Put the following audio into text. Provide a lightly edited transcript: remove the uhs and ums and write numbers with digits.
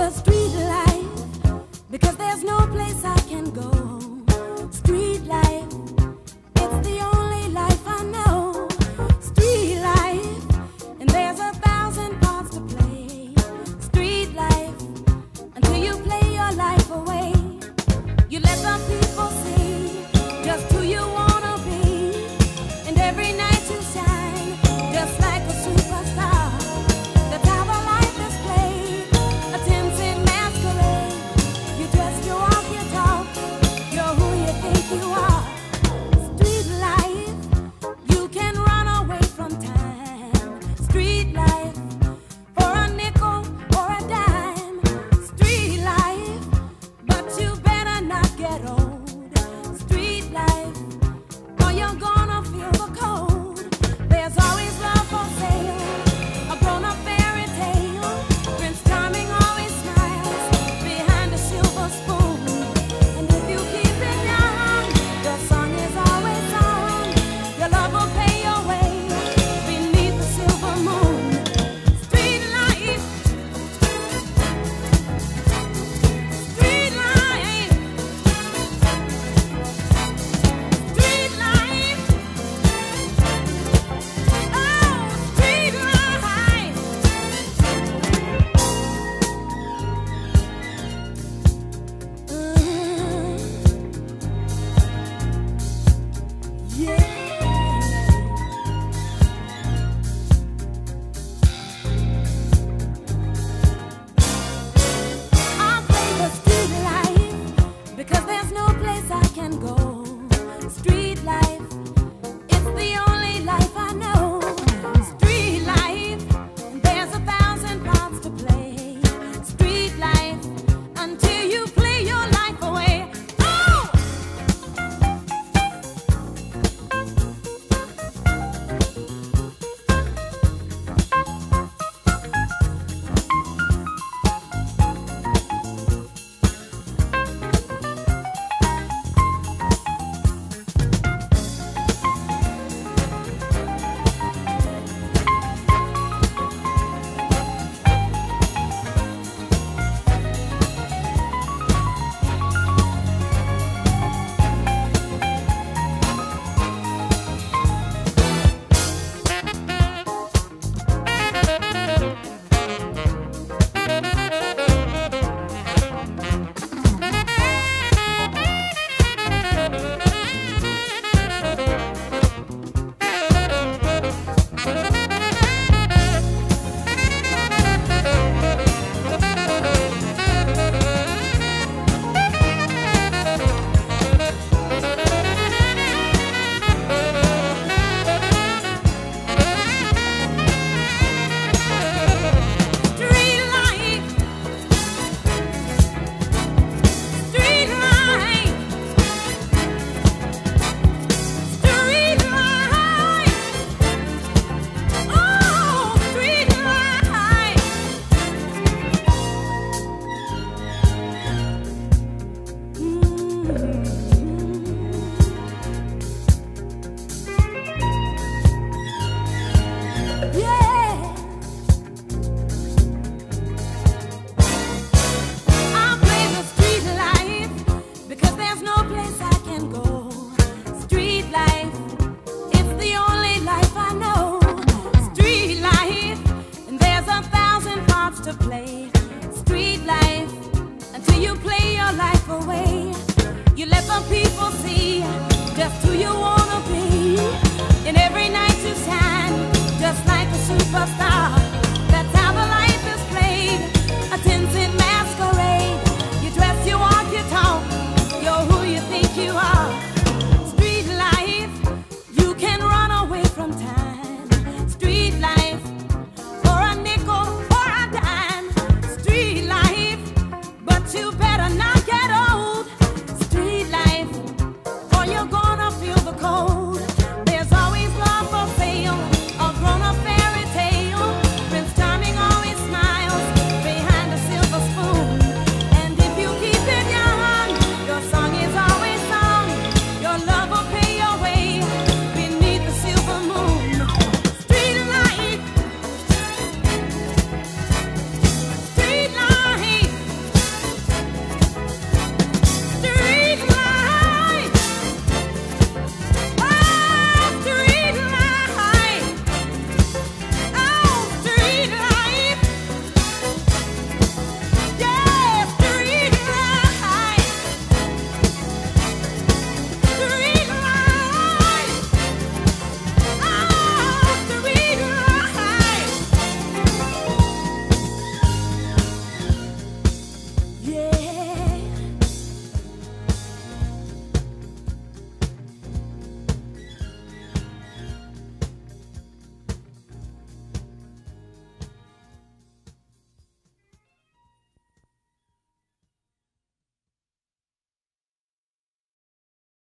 favor street life because there's no place I can go. Street life, it's the only life I know. Street life, and there's 1,000 parts to play. Street life, until you play your life away. You let the people see just who you wanna be, and every night you shine just like a superstar. That's how the life is played, a tempting masquerade. You dress, you walk, you talk, you're who you think you are. Street life, you can run away from time. Street life, for a nickel or a dime. Street life, but you better not get old. Street life, or you're gonna feel the cold. There's always love for sale, a grown-up fairy tale. Prince Charming always smiles behind a silver spoon. And if you keep it young, the song is always on. Your love will pay your way beneath the silver moon. Street life, street life, street life. Oh, street life. Yeah. I play the street life because there's no place I can go. Street life, it's the only life I know. Street life, and there's 1,000 parts to play. Street life, until you play your life away. Oh! Yeah.